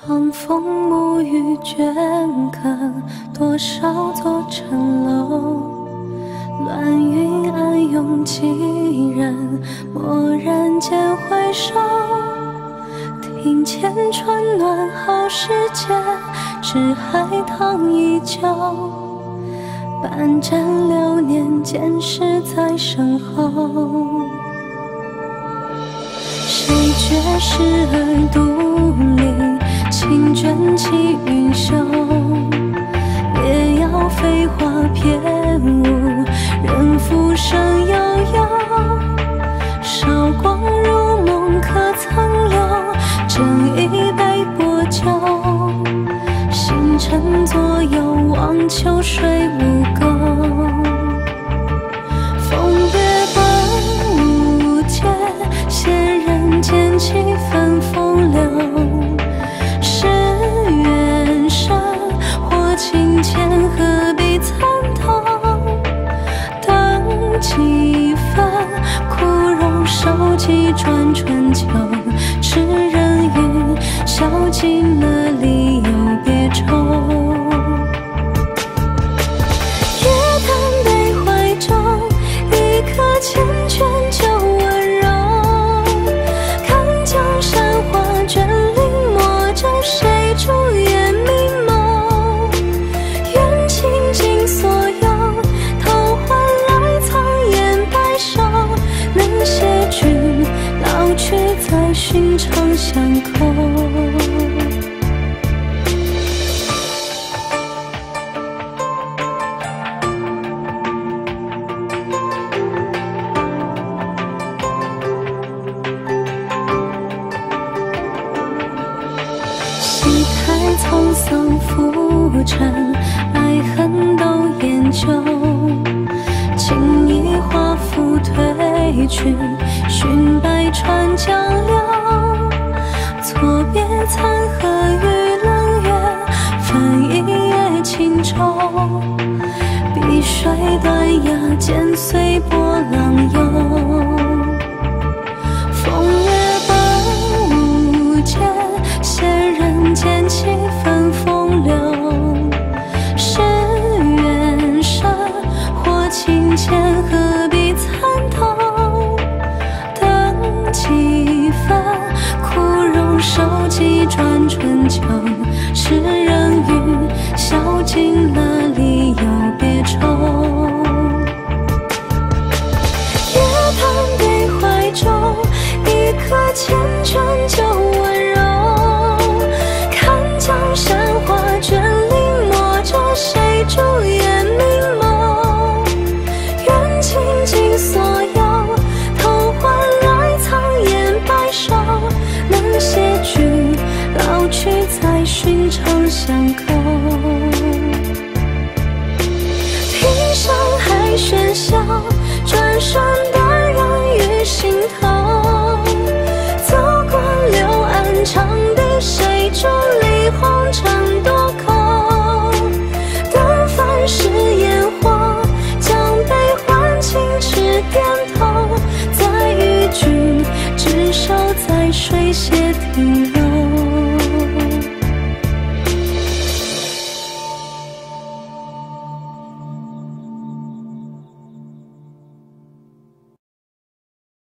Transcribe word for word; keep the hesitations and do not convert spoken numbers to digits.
长风沐雨镌刻多少座城楼，乱云暗涌几人，蓦然间回首，庭前春暖好时节，只海棠依旧，半盏流年渐逝在身后。谁觉时而独立，轻卷起云袖，也要飞花翩舞，任浮生悠悠。韶光如梦可曾留，斟一杯薄酒，星辰左右望秋水无钩。风月本无界，写人间几分风流。是缘深，或情浅，何必参透？等几分，枯荣收几转春秋。痴人语，笑尽了离忧别愁。夜叹悲怀中，一颗缱绻旧温柔。看江山画卷临墨舟，谁主眼明眸？愿倾尽所有，偷换来苍颜白首。能携君老去，再寻常巷口。戏台沧桑浮沉，爱恨都研究。情已化浮褪去，寻百川江流。错别残荷与冷月，分一夜轻舟。碧水断崖，剪碎波浪游。风月本无界，写人间几分风流。是缘深，或情浅，何必参透？等几分，枯荣收几转春秋。痴人语，笑尽了离忧别愁。夜叹悲怀中，一颗缱绻旧温柔。看江山画卷临墨舟，谁主眼明眸？愿倾尽所有，偷换来苍颜白首。能携君老去，再寻常巷口。听山海喧嚣，转瞬淡然于心头。走过柳岸长堤，谁伫立红尘多口？等凡世烟火，将悲欢情痴点头。再与君执手，在水榭停留。